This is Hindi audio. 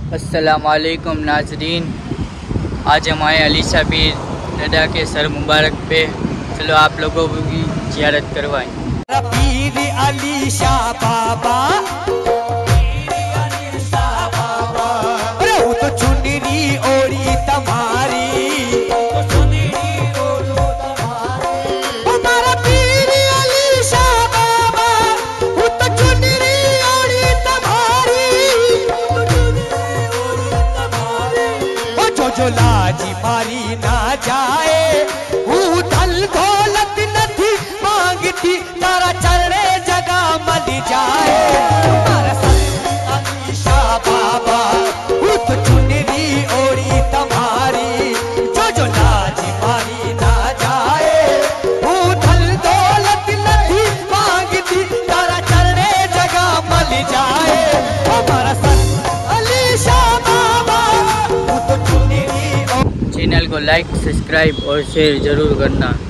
अस्सलामुअलैकुम नाजरीन, आज हम आए अली शाह पीर ददा के सर मुबारक पे। चलो आप लोगों की ज़ियारत करवाएं। पीर अली शाह बाबा, अरे वो तो चुनरी ओढ़ी तुम्हारी, हमारा पीर अली शाह बाबा, वो तो चुनरी ओढ़ी तुम्हारी, जो लाजी मारी ना जाए वो धन दौलत नहीं मांगती, तारा चलने जगह मल जाए। हमारा संत अली शाह बाबा, वो तो चुनरी ओढ़ी तुम्हारी, जो लाजी मारी ना जाए वो धन दौलत नहीं मांगती, तारा चलने जगह मल जाए। हमारा संत अली शाह बाबा, वो तो चुनरी। चैनल को लाइक, सब्सक्राइब और शेयर ज़रूर करना।